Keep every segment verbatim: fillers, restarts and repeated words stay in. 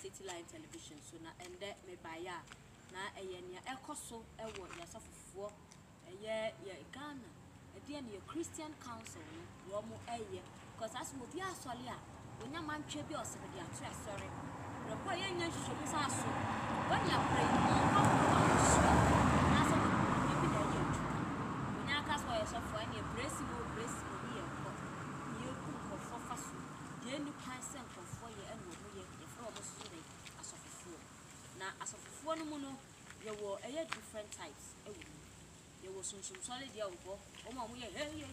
City Line Television so na ende me baya na eye nia ekoso ewo yasafofo eye ye Ghana e de ne Christian Council no wo mo eye because as mo bi asole a onya mantwe bi osebede ato asore rebo ye nya hwehwe sa so wonya pray mo ko na so bi da ye tuka onya ka so ye so fo ene brace mo brace mo ye ko ye ku ko fo fa so de ni kan se nkofo ye ene wo ye ye fro mo so de asofofo na asofofo no mu no ye wo eye different types e wo ye wo sunsun solid ye wo o ma mo ye he ye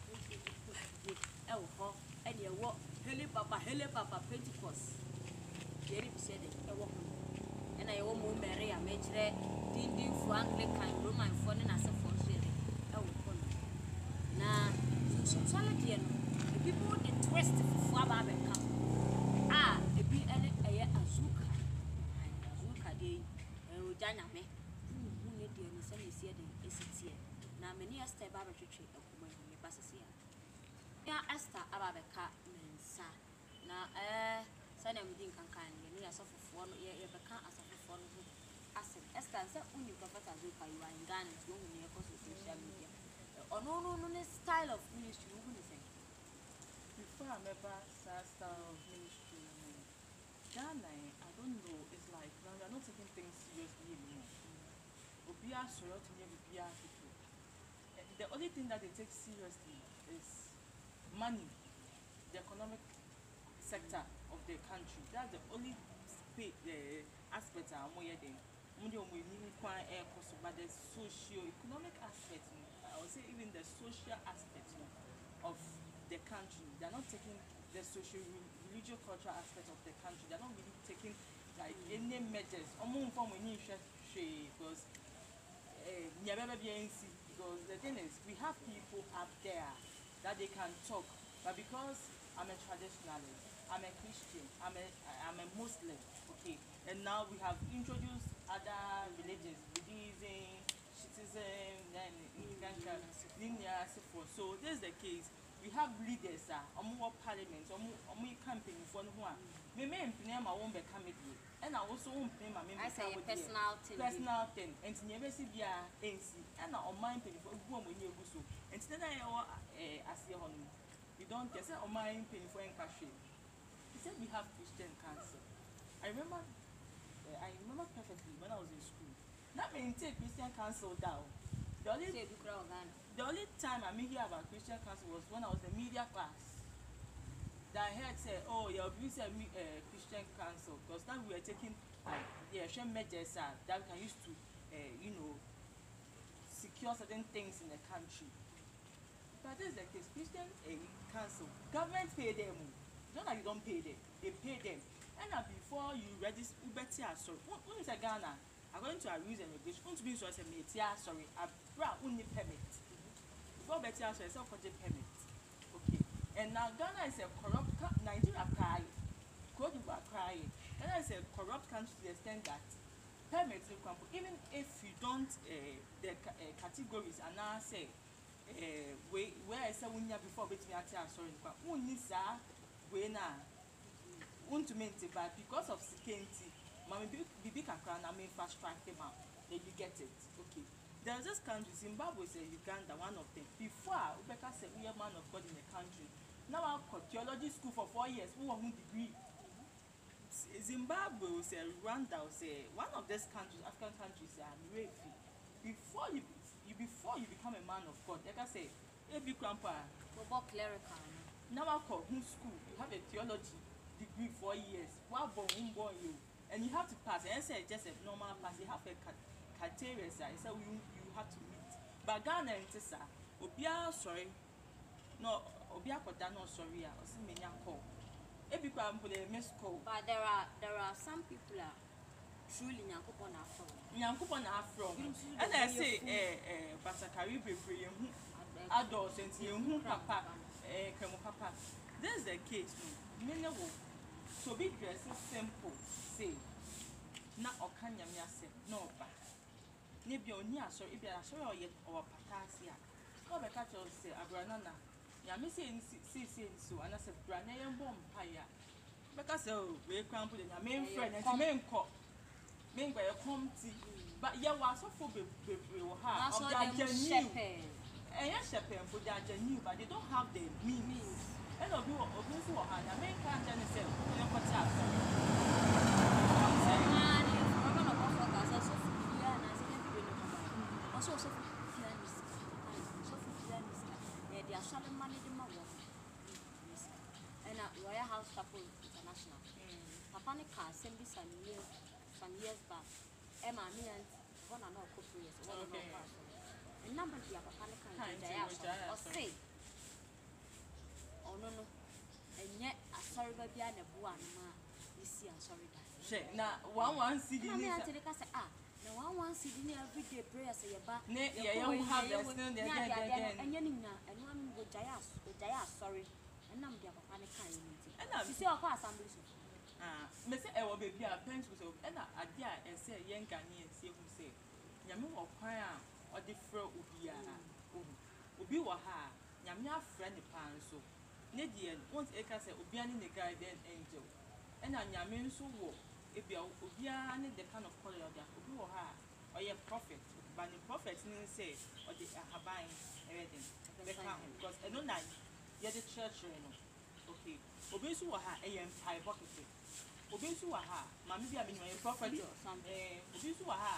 e wo ho ene ye wo hele papa hele papa Pentecost ye ri bi se de e wo ho ena ye wo mo mere ya me kire dindin fu Anglican Roman fo ne na se fo so ye de e wo ho na sunsun solid ye no people the twist for aba be come ah e bi ene eye azuka azuka de e o janya me hu ne de ni se ne sie de esitie na me ne Esther ba ba twetwe akuma ni ba sese ya ya Esther aba be ka mensa na eh se na me din kankan ne ne asofofo no ye be ka asofofo no asem Esther se uni prophet azuka you are in Ghana to hu ne ko social media ono no no ne style of ministry hu ne say before I remember style of ministry in Ghana, I don't know, it's like now they're not taking things seriously anymore. Obia Soro to Obia people. The only thing that they take seriously is money, the economic sector of the country. That's the only the aspect I'm more than but the socio-economic aspect, I would say even the social aspect of the country. They're not taking the social, religious, cultural aspect of the country. They're not really taking like any measures. Because because the thing is, we have people up there that they can talk, but because I'm a traditionalist, I'm a Christian, I'm a I'm a Muslim, okay, and now we have introduced other religions, Buddhism, Shiism, then linear, so forth. So this is the case. We have leaders, ah, omo parliament, omo omo campaign for no one. Me me implement my own become it, and I also implement my member. I say personal thing. Personal thing, and never see via N C, and on my pay for go when you go so. And then I eh as your honey. You don't get say on my pay for cash. He said we have Christian Council. I remember, uh, I remember perfectly when I was in school. That means take Christian Council down. The only, the only time I mean hear about Christian Council was when I was in media class. That I heard say, oh, yeah, we said uh, Christian Council because now we are taking like yeah, some measures uh, that we can use to, uh, you know, secure certain things in the country. But this is the case. Christian uh, Council, government pay them. It's not that you don't pay them; they pay them. And uh, before you register, Ubetia, sorry, when is a Ghana? According to our rules and regulations, want to be so as a metia, sorry, a bra only permit. Before Betia, sorry, self project permit. Okay. And now Ghana is a corrupt Nigeria crying. Cote d'Ivoire crying. Ghana is a corrupt country to the extent that permits you can even if you don't uh, the uh, categories are now say uh, where where I say when you before Betia, sorry, but only sir, when now want to maintain, but because of security. Mama Bibi Kakran, I mean fast track them out. Then you get it. Okay. There's this country, Zimbabwe, say Uganda, one of them. Before Ubeka said we are man of God in the country. Now I've got theology school for four years. Who want degree? Zimbabwe say Rwanda say one of these countries, African countries, are Refi. Before you you before you become a man of God, like I say, every grandpa. What clerical? Now I've got school. You have a theology degree four years. What born born you? And you have to pass. And say just a normal pass. You have a criteria. I say you you have to meet. But Ghana and Tessa, Obia sorry, no Obia Kota no sorry. I see many call. Every time put a miss call. But there are there are some people are truly Nyankopon Afro. Nyankopon Afro. And I say eh eh Basakari Bebre who adults and see who papa eh Kemo papa. This is the case. Many will. So be dressing simple, say, na okanya me ase, no ba. Ne bi oni aso, e bi aso or or patasia. Ko be catch us say abrana na. Ya me say si si so ana se brana yem bom pa ya. because so we can put the main friend and main co main by a committee. But yeah, was so for be ha of that genuine. And yes, shepherd for that genuine, but they don't have the means. And of you of those who are the main can't understand. You know what's up. Also, so they are selling money to my work. And at Royal House Couple International. Papa car sent me some years, some years back. Emma, me and one and all couple years. A number of the Papa car or say, oh no, no, and yet I sorry, baby, and a one, you see, I'm sorry. Now, one one see the ah. No one wants to do every day prayers say about yeah you have the stand there again and yenina and one go jayas go jayas sorry and nam dia papa ne kan ni and am see o kwa assembly so ah me say e wo baby a parents go so and ade a e say yen gani e say hu say nyame wo kwan a o de fra obi a obi wo ha nyame afra ne pan so ne die once e ka say obi ani ne guardian angel and nyame nso wo ebia obia ne the kind of color of that obi wo ha or your prophet but the prophet didn't say or the haban everything because I know that you the church you know okay obi so wo ha e yem pie bucket obi so wo ha mama bia me no prophet eh obi so wo ha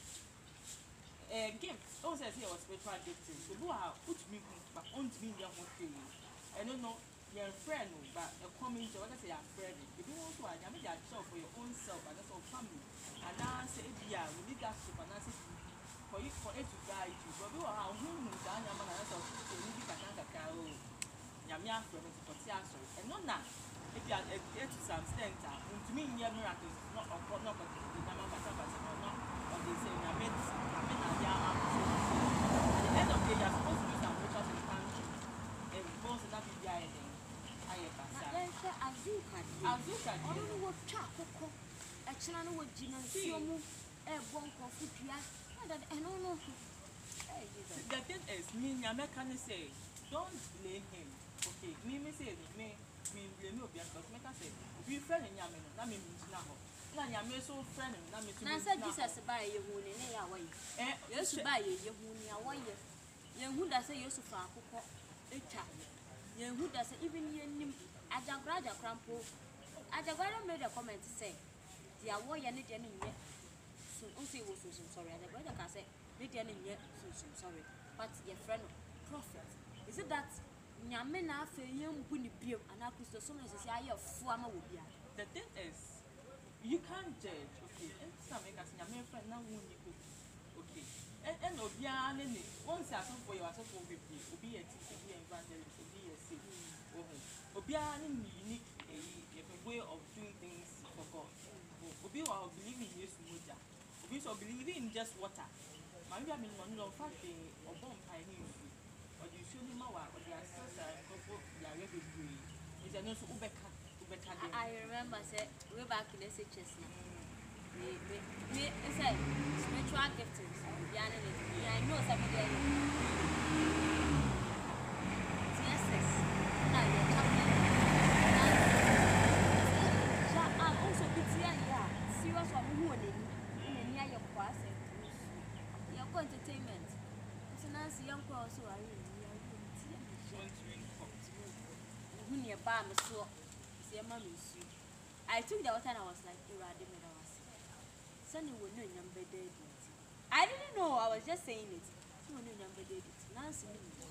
eh gift oh say say was spiritual gift obi wo ha put me but on me there ho say I don't know your friend, but a comment, what I say, a friend. If you want to, I mean, that show for your own self, and that's all family. And now I say, yeah, we need that supernatural for you for it to guide you. But we will have whom down your man, and that's all. So you need to get a cow. Yamia from it for Tiaso. And not now, if you are get to some extent, to me, your miracles, not of what not, but the number of but not, or they say, I mean, I mean, at the end of the day, you're supposed to do some rituals in the country. And most of that is the idea. Azuka, Azuka, I don't know what Chaco, a channel with Gina, Siomu, a bonk of Futia, and I don't know. The thing is, me, American say, don't blame him. Okay, me, me say, me, me, blame you because make us say, we friend in Yamin, that means now. Now, you're so friend, and I'm to answer Jesus by your wound in a way. Eh, yes, by your wound, your way. Young who does say, Yusuf, a child. Young who does even you. Ajagraja Crampo, Ajagrada made a comment to say, the away and it any yet. So, also, was sorry. Ajagrada can say, Bid any yet, so sorry. But your friend, prophet, is it that Yamena for young Winnie Beer and I could so much as I have former would be. The thing is, you can't judge, okay, and some make us your friend now won't you cook, okay. And no, yeah, once I saw for your support will be a teacher, be an evangelist, be a city. Obia unique a way of doing things for God. Obi will believe in Jesus Muja. Obi will believe in just water. Maybe I mean one of fact or bomb pioneer. Or you show him our or their sister couple they are very good. Is there no Ubeka Ubeka? I remember said way back in S H S. Me me me said spiritual giftings. Yeah, I know something. Yes, yes. Now you're talking. Entertainment. It's a nice young girl, so I really I took the water and I was like, Sunny would know number dead. I didn't know, I was just saying it. You know number dead. Nancy,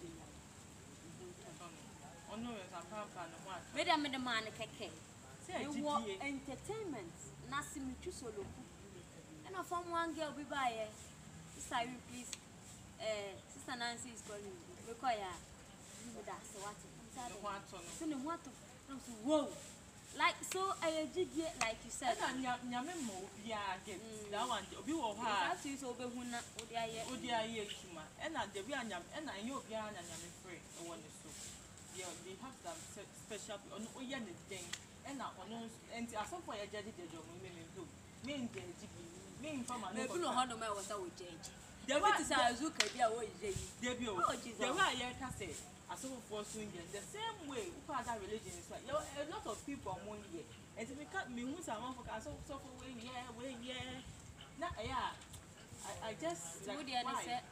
oh no, Madame the man, a cake. You want entertainment, nothing to solo. And I found one girl be by it. Sister, please. Uh, Sister Nancy is calling you. Require you would ask what to what to whoa. Like so, I did yet, like you said, Yamemo, yeah, get that one. You will have to use over Huna, Odia Yakima, and at the Vianam, and I know Vian and I'm afraid. I want to so. Yeah, they have some special on Oyan thing, and I know, and I saw for a judge, the job, women do. Mean the mean from a no hundred miles with change. The way to say, Zuka, dear, what is it? Debut, the way I can say, I saw for swinging the same way, other religions, a lot of people among you. And if we cut me who's a man for so so for way yeah way yeah. Na yeah. I I just like why?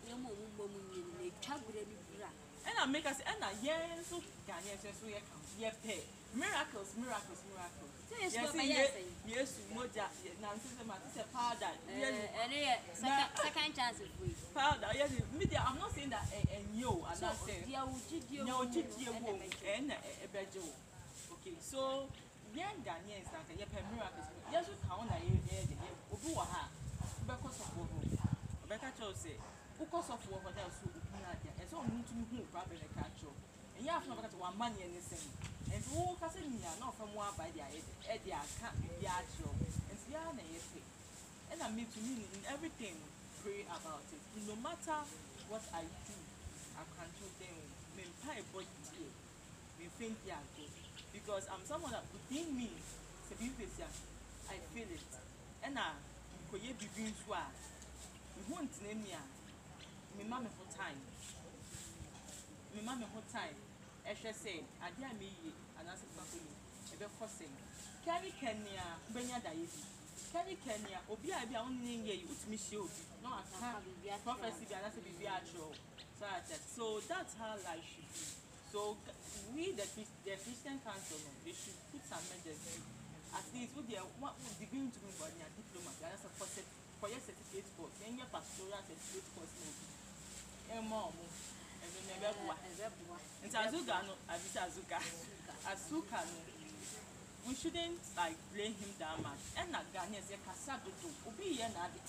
And I make us and I yeah so can yes so yeah come yeah pay miracles miracles miracles. Yes, yes, yes, moja Nancy say man say powder. Yeah, second second chance if we powder. Yes, media. I'm not saying that and yo and that's it. Yeah, we did you. No, did you and a bejo. Okay, so yeah, Ghanaians like yeah miracles. Yes, we count na yeah yeah. Obu wa ha. Because of what? Rebecca Cho say, because of what else who and so need to move problem a catch. And you have to look at one money and the same. And who can say me not from one by the idea, can't be actual. And Siana is and I mean to me in everything, pray about it. No matter what I do, I can't do them. Men pie body here, we think they are good. Because I'm someone that within me, I feel it. And I could be doing swag. We won't name me. My mama for time. My mama for time. As I say, I dare me and I said something. About crossing. Carry Kenya, Benya Daisy. Carry Kenya, Obi I be only ye, which me show. No, I can't prophecy, and I said, be actual. So that's how life should be. So we, the, the Christian Council, they should put some measures. At least with their what would be going to be by their diploma, they are supposed for your certificate course, then your pastoral certificate course, and more. And then never and Azuka, no, Azuka, Azuka, we shouldn't like blame him that much. And not Ghanaians, they can start to do. Obi and the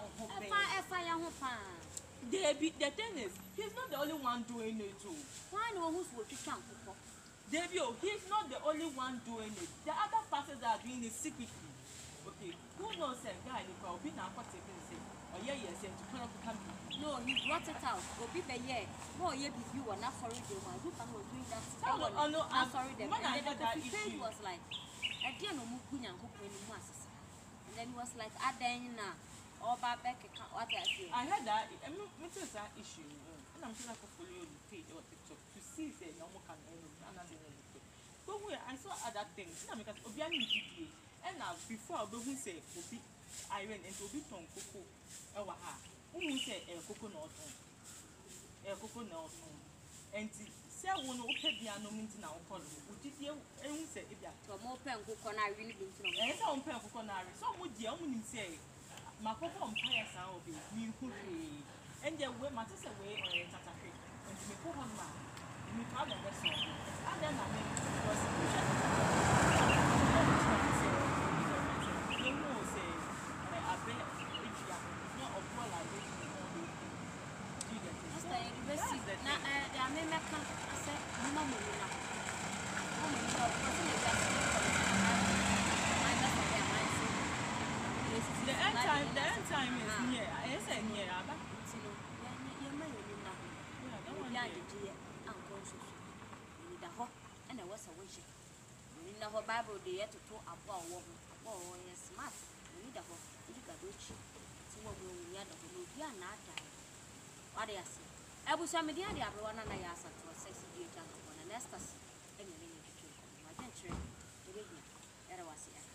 They be the thing is, he's not the only one doing it too. Why no who's working? Davio, he's not the only one doing it. The other pastors are doing it secretly. Okay, who knows a guy in the be now taking say, oh yeah, yes, to come come. No, he brought it out. Go be the year. No, yeah, you were not sorry. They were you can doing that. Oh no, I'm sorry. Them. When I had that issue, was like, I didn't know Mukunya and Hopin masses. And then he was like, I then now, all back back. What I say. I had that. I mean, what is that issue? And I'm sure I could follow the page or TikTok to see if they normal can end another. But where I saw other things, because Obiani G D A, and now before I go say Obi Iron and Obi Tom Coco, Ewaha, who say a coconut, a coconut, and say one open the anomaly now, which is you, and we say if you are more pen coconut, really been to know, and some pen coconut, some would the only say, my cocoa umpire sound be me who and there were matters away on a tatake, and to me, Coconut man. We found a vessel. And then I mean, because we should say, no, say, I bet if you are not of what I wish you know, do you get it? That's the university. Now, I may make a say, no, no, no, no. The end time, the end time is near. I say near, but you may not. I don't want to. And there was a wish. In the whole Bible, they had to talk about woman, about smart. We need a whole, you got rich. So, we had a whole year not die. What do you say? I was some media, everyone and I asked to a sexy dear jungle on an estas. And you need to kill my country. There was it.